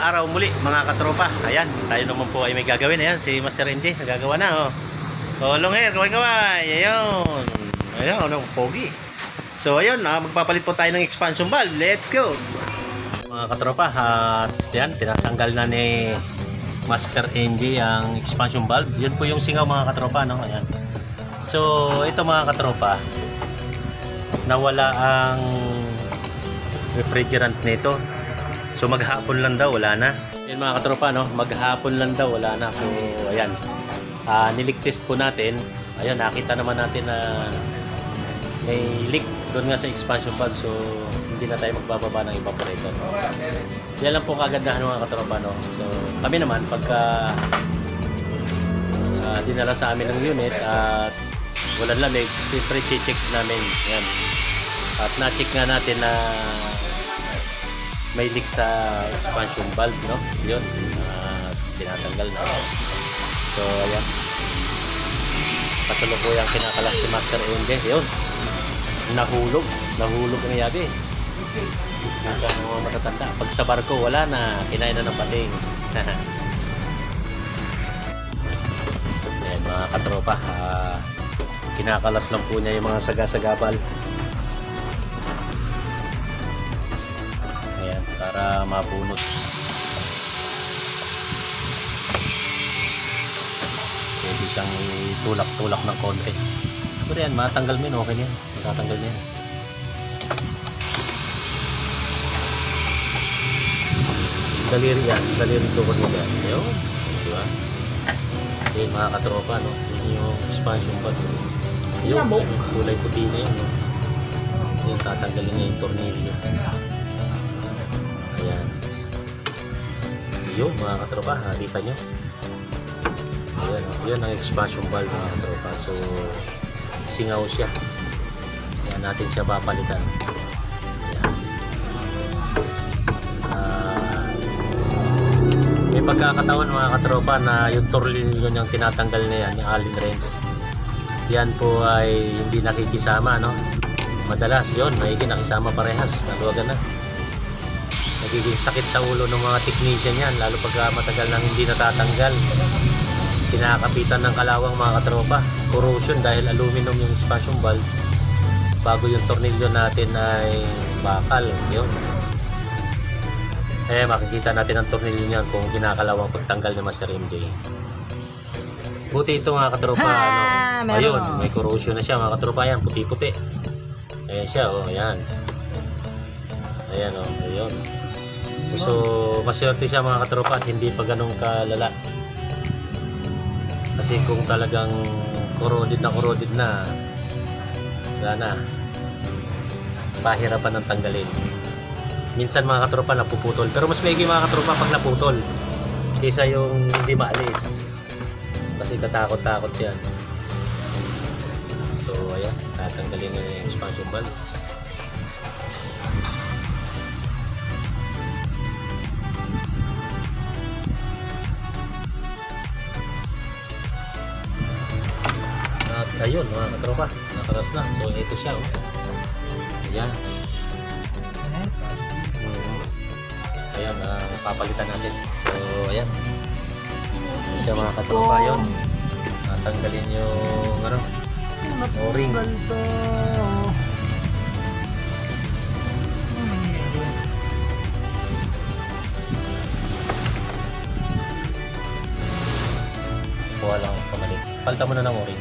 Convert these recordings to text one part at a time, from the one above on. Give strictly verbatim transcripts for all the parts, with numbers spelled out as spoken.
araw muli mga katropa. Ayan, tayo naman po ay may gagawin. Ayan, si Master M J nagagawa na oh. Oh, long hair, kaway-kaway. Ayun. Ayun, ano, pogi. So ayun, ah, magpapalit po tayo ng expansion valve. Let's go. Mga katropa, at yan, tinatanggal na ni Master M J ang expansion valve. Yun po yung singaw mga katropa, no? Ayan. So, ito mga katropa, nawala ang refrigerant nito. So maghapon lang daw, wala na. Yan mga katropa, no? Maghapon lang daw, wala na. So ayan, uh, nilik test po natin. Ayan, nakita naman natin na may leak doon nga sa expansion valve. So hindi na tayo magbababa ng evaporator. Yan lang po kagandahan mga katropa, no? So kami naman, pagka uh, dinala sa amin ng unit at walang lamig, siyempre check namin. Ayan. At na-check nga natin na may leak sa expansion valve, no? Yun, uh, tinatanggal na. So ayan, kasalukuyang kinakalas si Master M J. Yun, nahulog nahulog ang yabi. Yung mga matatanda, pag sa barko wala na, kinain na ng pating. Ayan mga katropa, uh, kinakalas lang po niya yung mga sagasagabal para mabunot. Pwede siyang tulak-tulak ng konti. Pero yan, matanggal mo yun, okay yan. Matatanggal niya. Daliri yan, daliri tukod mo yan. Ayun, diba? Ayun mga katropa, no? Yun yung expansion valve. Yung kulay puti na yun, no? Yung tatanggalin niya yung tornilyo. Ayan. Yun mga katropa, nakita nyo. Ayan, yun ang expansion valve mga katropa. So singaw siya. Ayan, natin siya papalitan. Ayan. Uh, may pagkakataon mga katropa na yung tornilyo niyang tinatanggal na yan, yung Allen wrench, yan po ay hindi nakikisama, no? Madalas yun, may nakisama parehas, naluwagan na. Nagiging sakit sa ulo ng mga technician yan, lalo pag matagal nang hindi natatanggal. Kinakapitan ng kalawang mga katropa. Corrosion dahil aluminum yung expansion valve. Bago yung tornilyo natin ay bakal. Yun. Eh, makikita natin ang tornilyo niyan kung kinakalawang pagtanggal ni Master M J. Buti ito mga katropa. Ha, ano, ayun, may corrosion na siya mga katropa yan. Puti-puti. Ayan siya, oh, ayan. Ayan, oh, ayun. So, maswerte siya mga katropa at hindi pa ganun kalala. Kasi kung talagang corroded na corroded na, wala na, pahirapan ng tanggalin. Minsan mga katropa napuputol, pero mas maigi mga katropa pag naputol kaysa yung hindi maalis. Kasi katakot-takot yan. So, ayan, tatanggalin na yung expansion valve. Ayun mga katropa, nakaras na. So ito siya, oh. Ayan. Ayan, uh, napapalitan natin. So ayan. Ayan siya mga katropa, yun. Natanggalin yung ano, o-ring. Kuha lang ang pamalit. Palta mo na ng o-ring.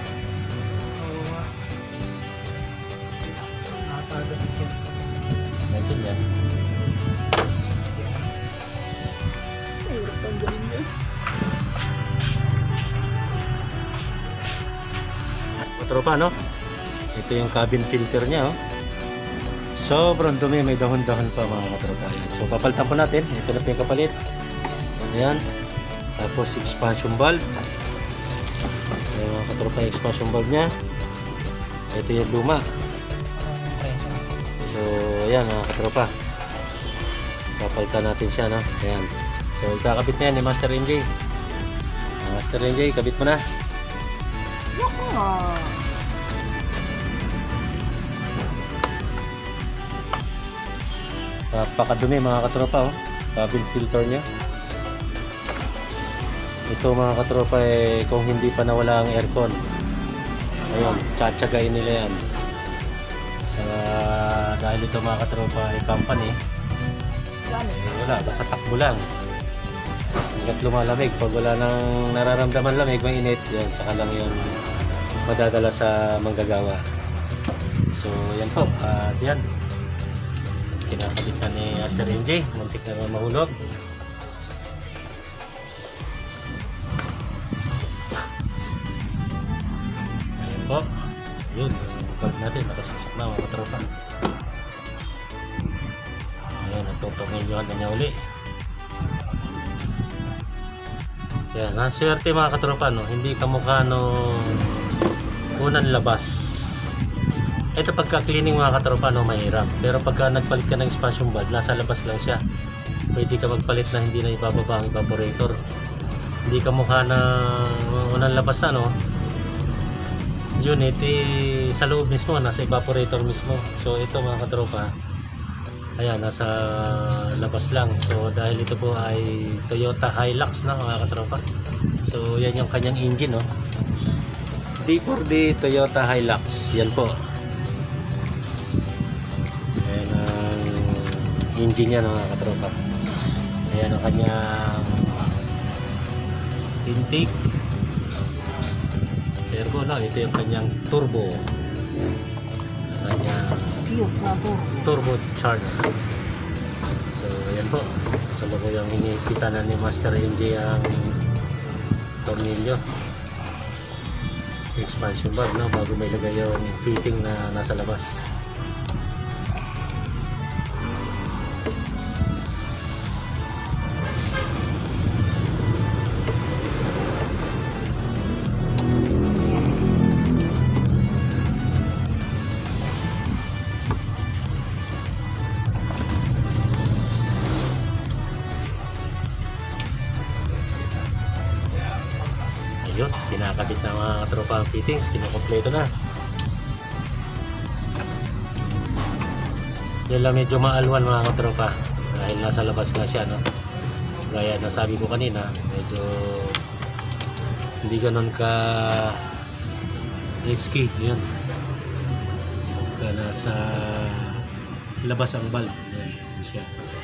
Mention yan. Katropa, no? Ito yung cabin filter niya, oh. Sobrang dumi, may dahon-dahon pa mga katropa. So papalitan po natin. Ito na po yung kapalit. Ayan. Tapos expansion valve. Ayan mga katropa, yung expansion valve niya. Ito yung luma. So ayan mga katropa, papalitan natin siya, no? Ayan. So ikakabit na yan ni Master M J. Master M J, kabit mo na. Napakadumi mga katropa, oh. bubble filter nya. Ito mga katropa eh, kung hindi pa nawala ang aircon, ayun, tsatsagain nila yan. Saka dahil ito mga katropa ay company, eh, wala, basta takbo lang hanggat lumalamig. Pag wala nang nararamdaman lamig, mainit, yan, tsaka lang yung madadala sa manggagawa. So yan po, at uh, yan kinakabit na ni Master M J, muntik na mahulog. Ayan po, yun, yung bag natin nakasaksak na mga katropa. Ayan, natutungin yung na niya uli. Yan, naswerte mga katropa, no? Hindi kamukha no unang labas. Ito pagka cleaning mga katropa, no, mahirap. Pero pagka nagpalit ka ng expansion valve, nasa labas lang siya. Pwede ka magpalit na hindi na ibababa ang evaporator. Hindi ka mukha na unang labas na, no, unit, eh, sa loob mismo, nasa evaporator mismo. So ito mga katropa, ayan, nasa labas lang. So dahil ito po ay Toyota Hilux na mga katropa. So yan yung kanyang engine, no, D four D Toyota Hilux. Yan po. Engine niya mga katropa. Ayan ang kanyang intake servo, no? Ito yung kanyang turbo, ang kanyang turbo charger. So ayan po, sa so, yung hinihigpitan na ni Master M J ang tornilyo sa expansion valve, no? Bago may lagay yung fitting na nasa labas. Ayun, kinakabit na mga katropa ang fittings, kinukompleto na. Yan lang medyo maalwan mga katropa dahil nasa labas nga siya, no? Gaya na sabi ko kanina, medyo hindi ganon ka risky. Yun, pagka nasa labas ang valve, yan siya.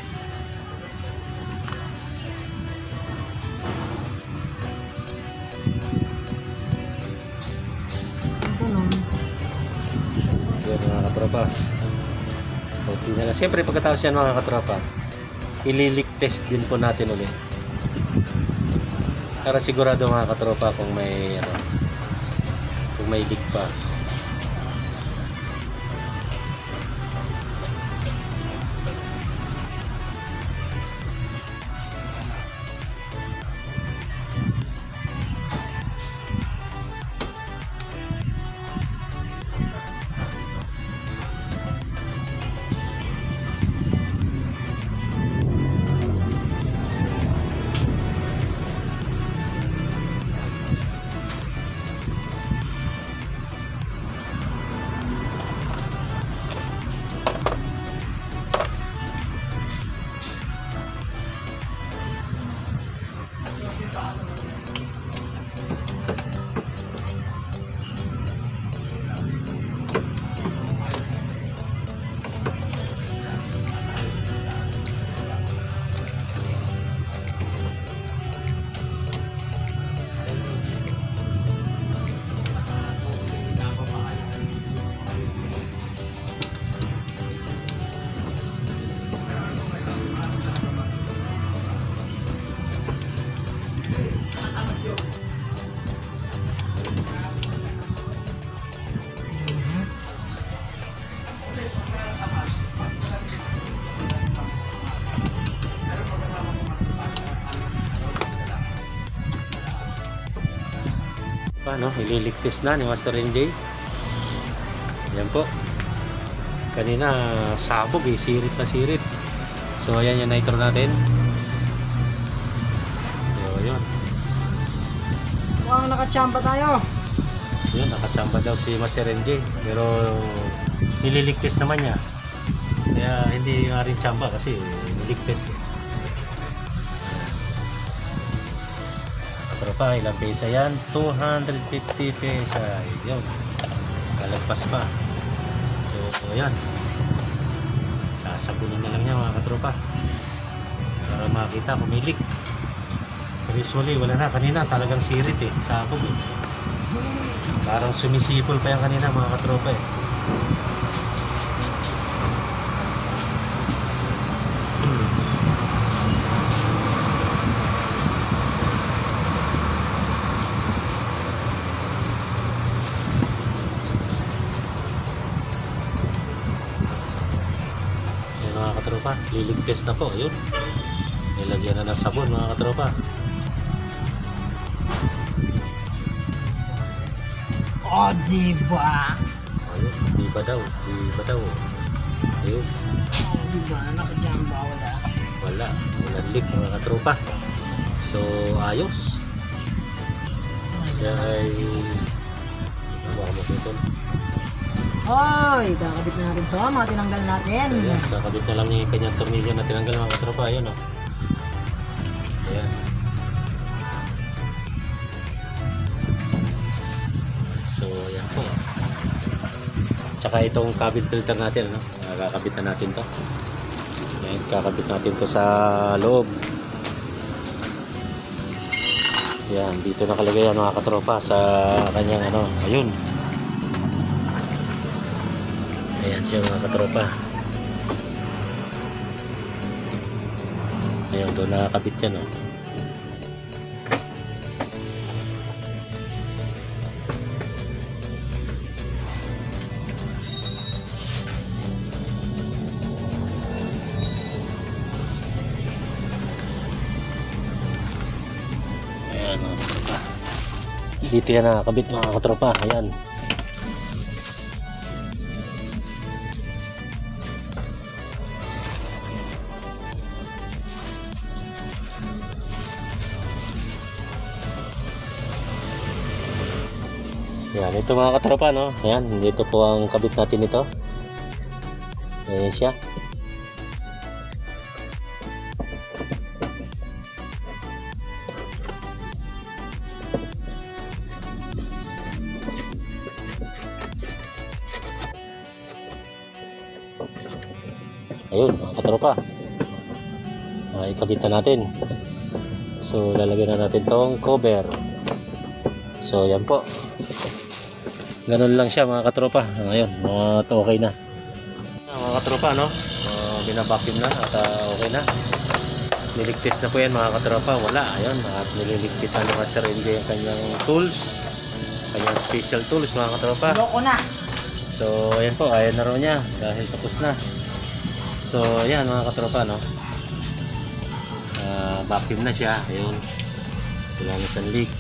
Mga katropa, okay na lang. Siyempre pagkatapos yan mga katropa, ililik test din po natin ulit para sigurado mga katropa kung may ano, kung may leak pa. No, ililigtis na ni Master M J. Yan po. Kanina sabog eh, sirit na sirit. So ayan yung nitro natin. So yun. Mukhang nakachamba tayo. Yun, nakachamba daw si Master M J. Pero nililigtis naman niya. Kaya hindi nga rin chamba kasi niligtis eh. katropa, ilang pesa yan? two hundred fifty pesa. Yun, kalagpas pa. So ayan, sasabunin na lang niya mga katropa para makita pumilik. Pero usually wala na, kanina talagang sirit eh, sabog eh. Parang sumisipol pa yan kanina mga katropa eh. Mga katropa, liligpes na po, ayun, nilagyan na ng sabon mga katropa. Oh, diba? Ayun, diba daw, diba daw, ayun, Oh, diba? Nakajamba, wala. wala, walang leak mga katropa. So ayos siya ay baka maputol. Hoy, kakabit na natin to, mga tinanggal natin. So yan, kakabit na lang yung kanyang tornilyo na tinanggal mga katropa. Ayun o, ayan. So ayan po. Tsaka itong cabin filter natin, no? Kakabit na natin to. Ayan, kakabit natin to sa loob. Yan, dito nakalagay yan mga katropa sa kanyang ano, ayun. Ayan siya mga katropa. Ayun, doon nakakabit yan oh. Ayan mga katropa. Dito yan nakakabit mga katropa. Ayan. Yan, ito mga katropa, no? Ayan, dito po ang kabit natin ito. Ayan siya. Ayun, mga katropa. Ah, ikabit na natin. So, lalagyan na natin tong cover. So, yan po. Ganun lang siya mga katropa. Ngayon, uh, okay na. Mga katropa, no? Uh, binabakim na at uh, okay na. Niligpis na po yan mga katropa. Wala, ayun. At nililigpitan ni Master N J yung kanyang tools. Kanyang special tools mga katropa. Loko na. So, ayan po. Ayan na raw niya. Dahil tapos na. So, ayan mga katropa, no? Uh, vacuum na siya. Ayun. Wala na siyang leak.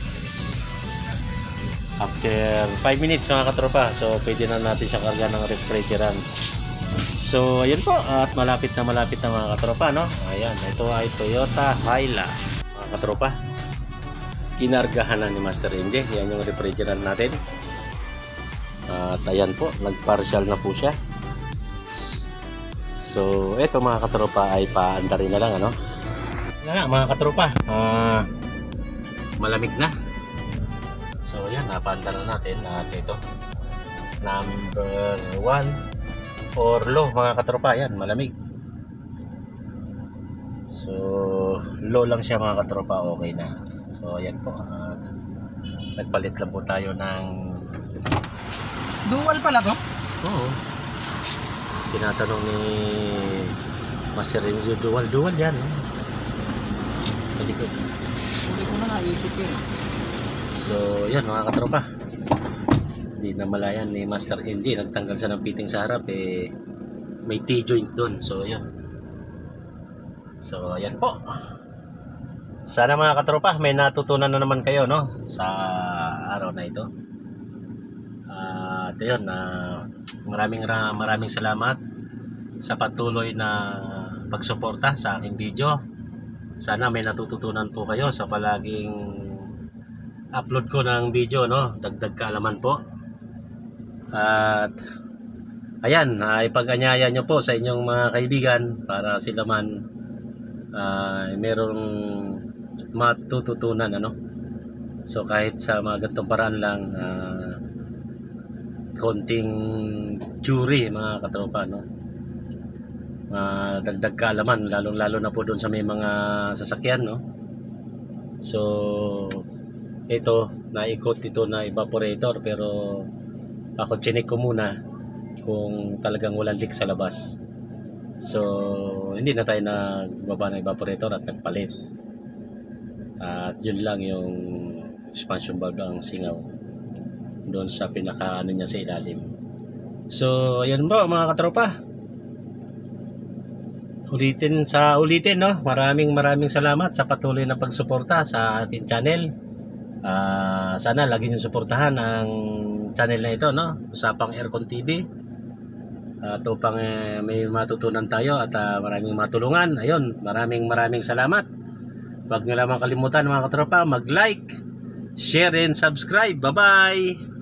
After five minutes mga katropa, so pwede na natin siya karga ng refrigerant. So ayun po, at malapit na malapit na mga katropa, no? Ayan, ito ay Toyota Hilux mga katropa. Kinargahan na ni Master N J. Yan yung refrigerant natin. At ayan po, nagpartial na po siya. So ito mga katropa ay paandarin na lang, ano? Nga mga katropa, uh, malamig na. So yan, napanda na natin at ito number one or low mga katropa. Yan, malamig. So low lang siya mga katropa, okay na. So yan po, at nagpalit lang po tayo ng Dual pala to? oo, tinatanong ni Master Renzo, dual, dual yan, no? Sa likod. Hindi ko na naisip yun. So yan mga katropa, hindi na malayan ni Master N J, nagtanggal siya ng fitting sa harap, eh may T-joint doon. So yan. So yan po. Sana mga katropa may natutunan na naman kayo, no, sa araw na ito. At uh, yun, uh, maraming maraming salamat sa patuloy na pagsuporta sa aking video. Sana may natututunan po kayo sa palaging upload ko ng video, no? Dagdag kaalaman po. At ayan, uh, ipag-anyaya nyo po sa inyong mga kaibigan para sila man uh, merong matututunan, ano? So kahit sa mga ganitong paraan lang, uh, konting jury mga katropa, no? Uh, dagdag kaalaman, lalong lalo na po doon sa may mga sasakyan, no? So ito, naikot ito na evaporator, pero ako chinik ko muna kung talagang walang leak sa labas. So hindi na tayo nagbaba ng evaporator at nagpalit. At yun lang yung expansion valve ang singaw doon sa pinaka ano niya sa ilalim. So ayan po mga katropa, ulitin sa ulitin, no? Maraming maraming salamat sa patuloy na pagsuporta sa ating channel. Uh, sana lagi niyo suportahan ang channel na ito, no? Usapang Aircon T V. At uh, upang uh, may matutunan tayo at uh, maraming matulungan. Ayun, maraming maraming salamat. Huwag niyo lamang kalimutan mga katropa, mag-like, share and subscribe. Bye-bye!